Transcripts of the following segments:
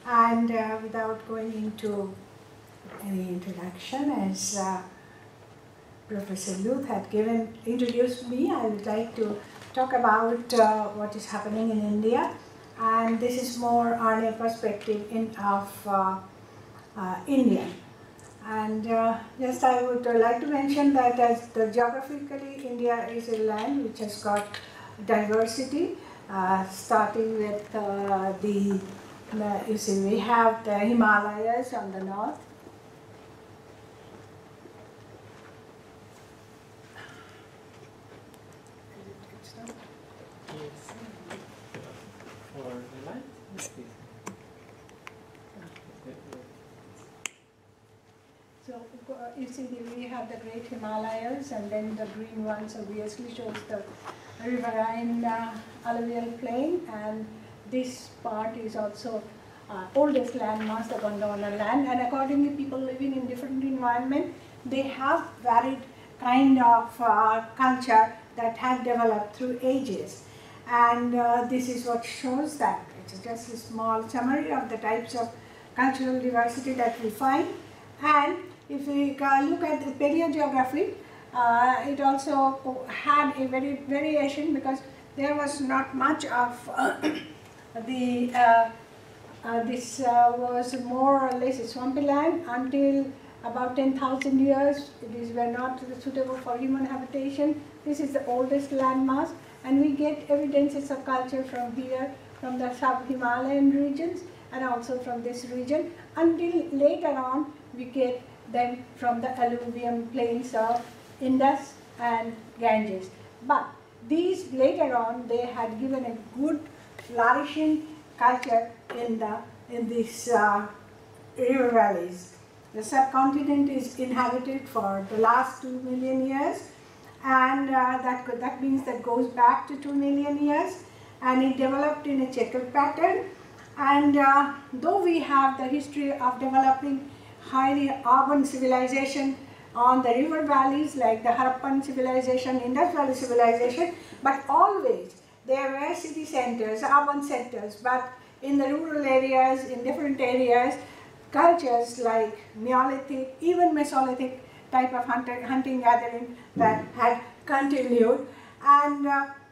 And without going into any introduction, as Professor Luth had introduced me, I would like to talk about what is happening in India. And this is more on a perspective of India. And just I would like to mention that as geographically India is a land which has got diversity, starting with you see we have the Himalayas on the north. So you see we have the great Himalayas, and then the green ones obviously shows the riverine alluvial plain, and this part is also oldest landmass, the Gondwana land, and accordingly people living in different environment, they have varied kind of culture that have developed through ages. And this is what shows that. It's just a small summary of the types of cultural diversity that we find. And if we look at the paleogeography, it also had a very variation, because there was not much of this was more or less a swampy land until about 10,000 years. These were not suitable for human habitation. This is the oldest landmass, and we get evidences of culture from here, from the sub-Himalayan regions, and also from this region, until later on we get them from the alluvium plains of Indus and Ganges. But these later on, they had given a good flourishing culture in these river valleys. The subcontinent is inhabited for the last 2 million years, and that means that goes back to 2 million years, and it developed in a checkered pattern. And though we have the history of developing highly urban civilization on the river valleys like the Harappan civilization, Indus Valley civilization, but always there were city centers, urban centers, but in the rural areas, in different areas, cultures like Neolithic, even Mesolithic type of hunting gathering that had continued. And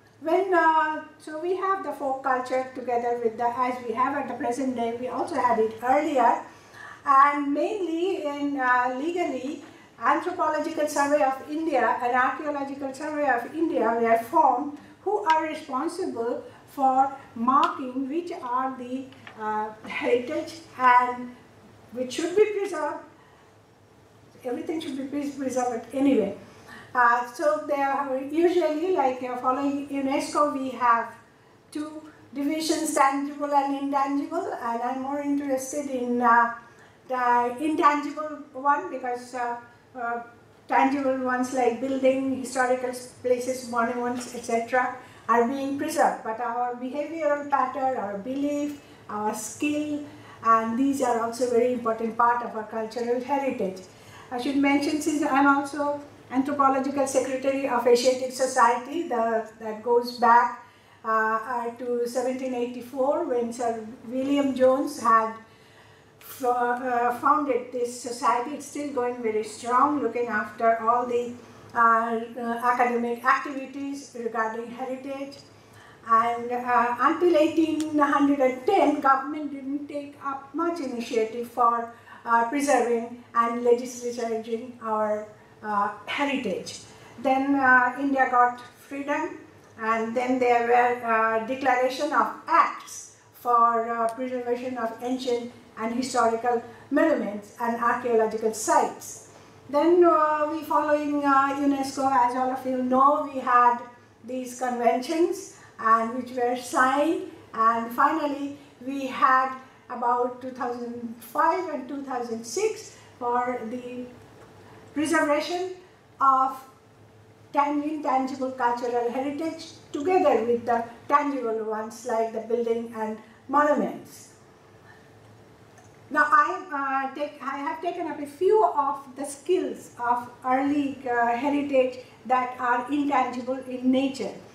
so we have the folk culture together with as we have at the present day, we also had it earlier. And mainly in legally, Anthropological Survey of India and Archaeological Survey of India were formed, who are responsible for marking which are the heritage and which should be preserved. Everything should be preserved anyway. So there are usually, like following UNESCO, we have two divisions, tangible and intangible, and I'm more interested in the intangible one, because tangible ones like building, historical places, monuments, etc. are being preserved, but our behavioral pattern, our belief, our skill, and these are also very important part of our cultural heritage. I should mention, since I'm also Anthropological Secretary of Asiatic Society, that goes back to 1784, when Sir William Jones had founded this society. It's still going very strong, looking after all the academic activities regarding heritage. And until 1810, government didn't take up much initiative for preserving and legislating our heritage. Then India got freedom, and then there were declaration of acts for preservation of ancient and historical monuments and archaeological sites. Then we following UNESCO, as all of you know, we had these conventions and which were signed, and finally we had about 2005 and 2006 for the preservation of intangible cultural heritage together with the tangible ones like the building and monuments. Now I have taken up a few of the skills of early heritage that are intangible in nature.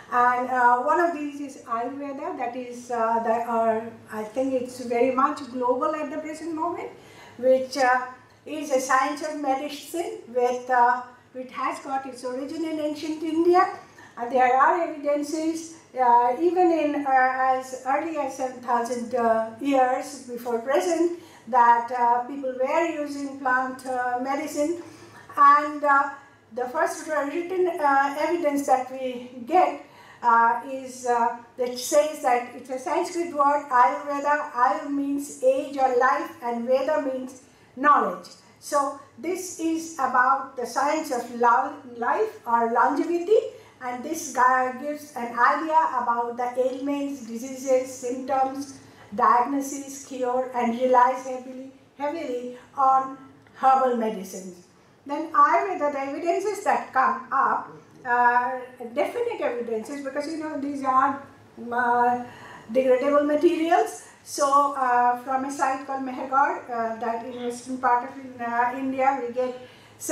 And one of these is Ayurveda, that is, I think it's very much global at the present moment, which is a science of medicine with, which has got its origin in ancient India. And there are evidences even in as early as 7,000 years before present that people were using plant medicine. And the first written evidence that we get is that says that it's a Sanskrit word, Ayurveda. Ayur means age or life, and Veda means knowledge. So this is about the science of life or longevity, and this guy gives an idea about the ailments, diseases, symptoms, diagnosis, cure, and relies heavily on herbal medicines. Then Ayurveda, the evidences that come up, definite evidences, because these are degradable materials. So from a site called Mehergarh, that in western part of India, we get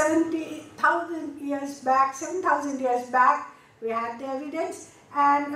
7,000 years back, we had the evidence. And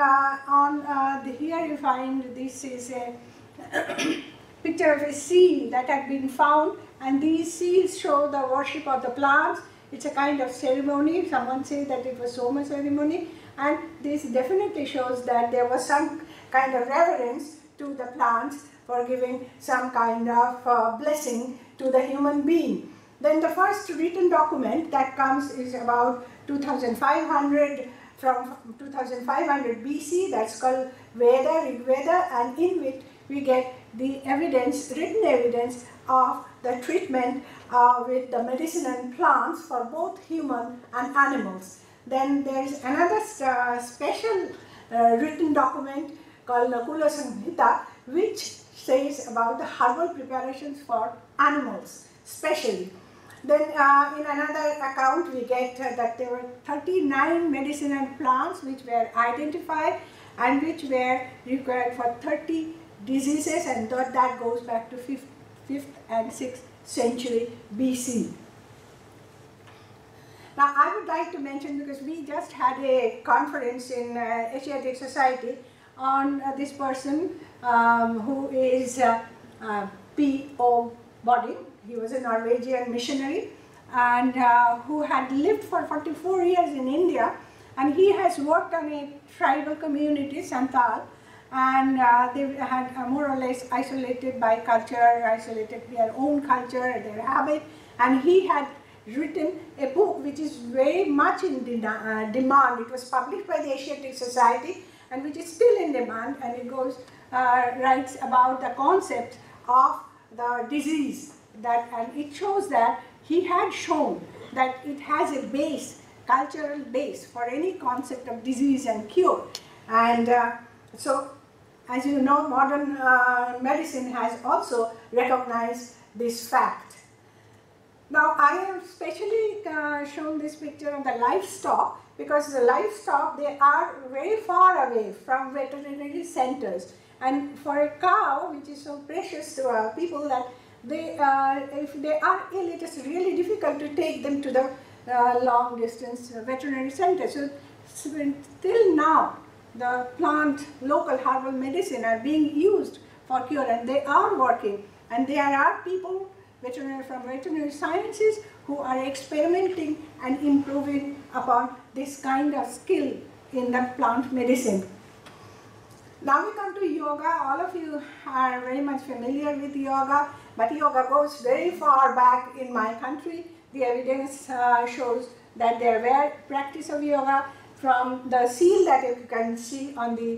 here you find this is a picture of a seal that had been found, and these seals show the worship of the plants. It's a kind of ceremony. Someone says that it was Soma ceremony, and this definitely shows that there was some kind of reverence to the plants for giving some kind of blessing to the human being. Then the first written document that comes is about 2500, from 2500 BC, that's called Veda, Rig Veda, and in which we get the evidence, written evidence of the treatment with the medicinal plants for both human and animals. Then there is another special written document called Nakula Samhita, which says about the herbal preparations for animals, specially. Then in another account we get that there were 39 medicinal plants which were identified and which were required for 30 diseases, and that goes back to 5th and 6th century BC. Now I would like to mention, because we just had a conference in Asiatic Society on this person who is P.O. Bodin. He was a Norwegian missionary and who had lived for 44 years in India, and he has worked on a tribal community, Santal, and they had more or less isolated by culture, isolated their own culture, their habit, and he had written a book which is very much in demand. It was published by the Asiatic Society and which is still in demand, and it goes writes about the concept of the disease, and it shows that he had shown that it has a base, cultural base for any concept of disease and cure. And so, as you know, modern medicine has also recognized this fact. Now I have specially shown this picture of the livestock, because the livestock, they are very far away from veterinary centers, and for a cow, which is so precious to people, that they if they are ill, it is really difficult to take them to the long distance veterinary center. So till now the plant, local herbal medicine are being used for cure, and they are working, and there are people from veterinary sciences who are experimenting and improving upon this kind of skill in the plant medicine. Now we come to yoga. All of you are very much familiar with yoga, but yoga goes very far back in my country. The evidence shows that there were practice of yoga from the seal that you can see on the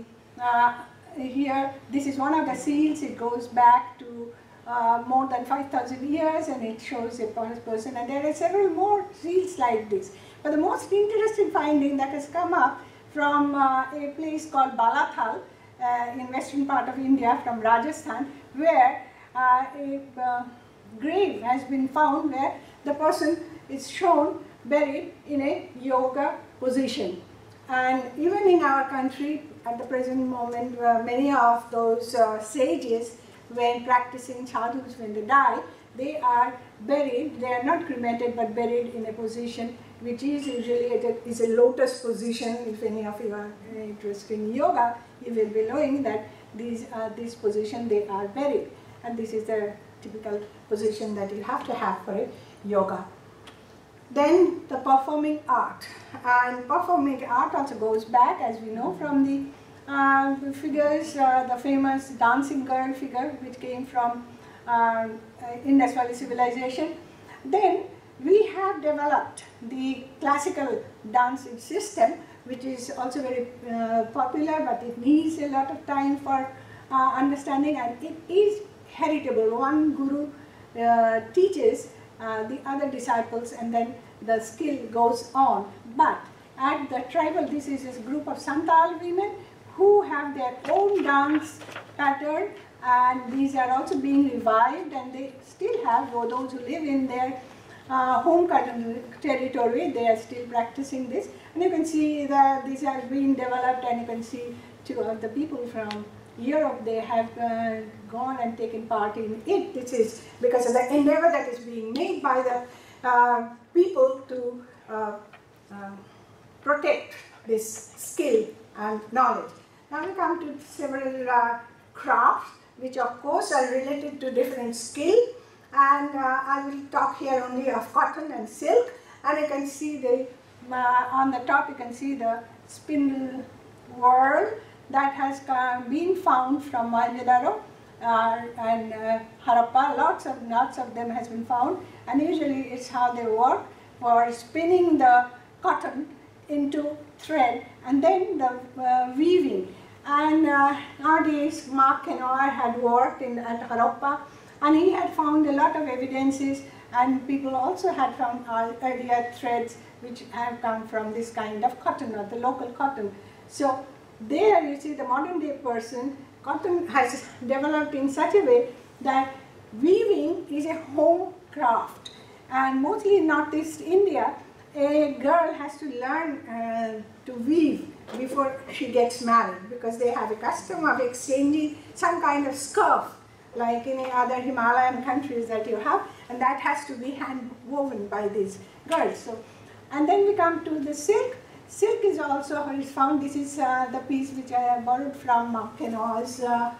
here. This is one of the seals. It goes back to more than 5,000 years, and it shows a person, and there are several more seals like this. But the most interesting finding that has come up from a place called Balathal in western part of India, from Rajasthan, where a grave has been found where the person is shown buried in a yoga position. And even in our country at the present moment, many of those sages when practicing sadhus, when they die, they are buried, they are not cremated but buried in a position which is usually is a lotus position. If any of you are interested in yoga, you will be knowing that this position they are buried, and this is the typical position that you have to have for a yoga. Then the performing art, and performing art also goes back, as we know, from the figures, the famous dancing girl figure which came from Indus Valley civilization. Then we have developed the classical dancing system, which is also very popular, but it needs a lot of time for understanding, and it is heritable. One guru teaches the other disciples, and then the skill goes on. But at the tribal, this is a group of Santal women who have their own dance pattern, and these are also being revived, and they still have, for those who live in their home territory, they are still practicing this. And you can see that these are being developed, and you can see two of the people from Europe, they have gone and taken part in it. This is because of the endeavor that is being made by the people to protect this skill and knowledge. Now we come to several crafts, which of course are related to different skill, and I will talk here only of cotton and silk. And you can see the on the top you can see the spindle whorl that has been found from Mohenjo-daro and Harappa. Lots of them has been found, and usually it's how they work for spinning the cotton into thread and then the weaving. And nowadays Mark Kenoir had worked at Harappa, and he had found a lot of evidences, and people also had found earlier threads which have come from this kind of cotton, or the local cotton. So there you see the modern day person, cotton has developed in such a way that weaving is a home craft, and mostly in Northeast India, a girl has to learn to weave before she gets married, because they have a custom of exchanging some kind of scarf, like in other Himalayan countries that you have, and that has to be hand woven by these girls. So, and then we come to the silk. Silk is also found. This is the piece which I have borrowed from Mark Kenoir's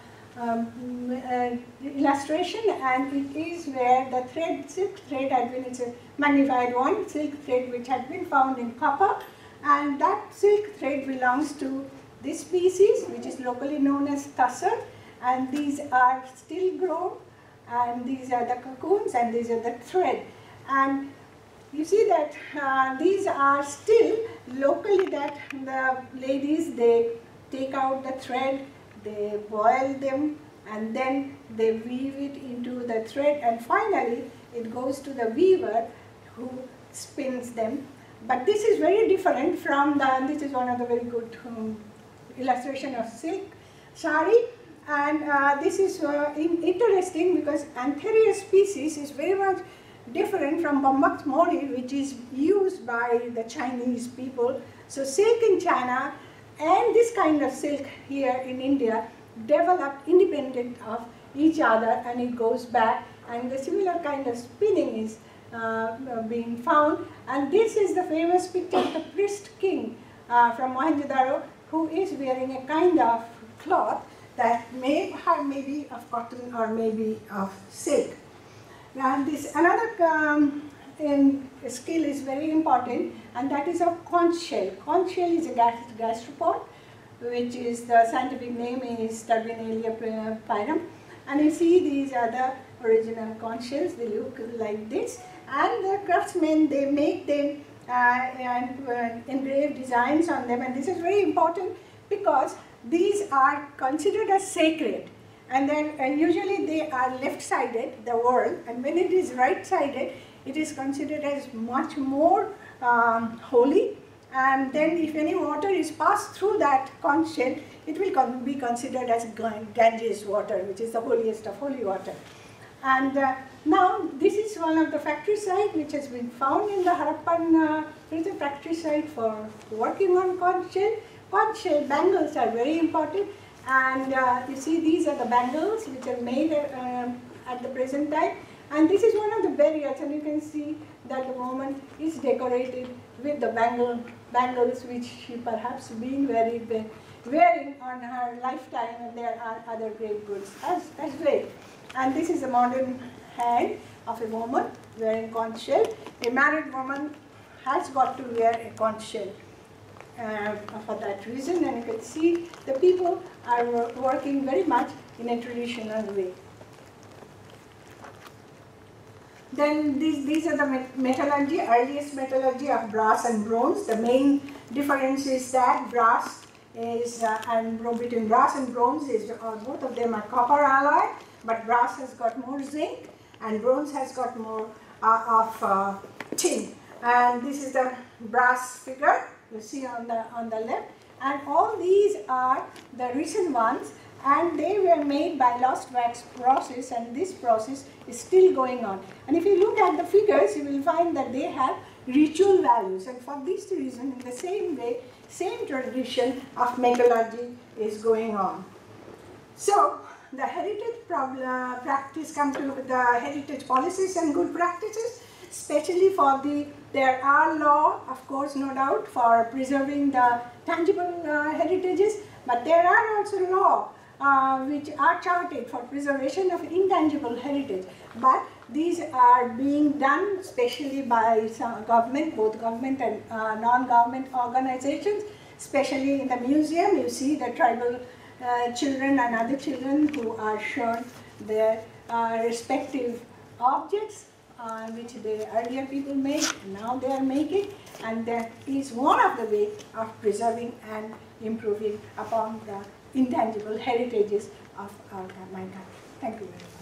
illustration, and it is where the thread, silk thread had been, it's a magnified one, silk thread which had been found in copper, and that silk thread belongs to this species which is locally known as tussar, and these are still grown, and these are the cocoons, and these are the thread. And you see that these are still locally, that the ladies, they take out the thread, they boil them, and then they weave it into the thread, and finally it goes to the weaver who spins them. But this is very different from this is one of the very good illustration of silk sari, and this is interesting because anterior species is very much different from Bambat Mori, which is used by the Chinese people. So silk in China and this kind of silk here in India developed independent of each other, and it goes back, and the similar kind of spinning is being found. And this is the famous picture of the priest king from Mohenjo-daro, who is wearing a kind of cloth that may be of cotton or maybe of silk. And this another skill is very important, and that is of conch shell. Conch shell is a gastropod, which is, the scientific name is Turbinelia pyrum. And you see these are the original conch shells, they look like this. And the craftsmen, they make them and engrave designs on them, and this is very important because these are considered as sacred. And then usually they are left-sided, the whorl, and when it is right-sided, it is considered as much more holy. And then if any water is passed through that conch shell, it will be considered as Ganges water, which is the holiest of holy water. And now this is one of the factory site which has been found in the Harappan. There is a factory site for working on conch shell. Conch shell bangles are very important, And you see these are the bangles which are made at the present time. And this is one of the barriers, and you can see that the woman is decorated with the bangles which she perhaps been wearing on her lifetime, and there are other great goods as well. And this is a modern hand of a woman wearing conch shell. A married woman has got to wear a conch shell for that reason, and you can see the people are working very much in a traditional way. Then these are the metallurgy, earliest metallurgy of brass and bronze. The main difference is that brass is, between brass and bronze is, both of them are copper alloy, but brass has got more zinc and bronze has got more of tin. And this is the brass figure you see on the left. And all these are the recent ones, and they were made by lost wax process, and this process is still going on. And if you look at the figures, you will find that they have ritual values, and for this reason, in the same way, same tradition of metallurgy is going on. So the heritage practice come to the heritage policies and good practices, especially for there are law, of course, no doubt, for preserving the tangible heritages, but there are also law which are charted for preservation of intangible heritage. But these are being done especially by some government, both government and non-government organizations. Especially in the museum, you see the tribal children and other children who are shown their respective objects which the earlier people made, and now they are making, and that is one of the ways of preserving and improving upon the intangible heritages of our mankind. Thank you very much.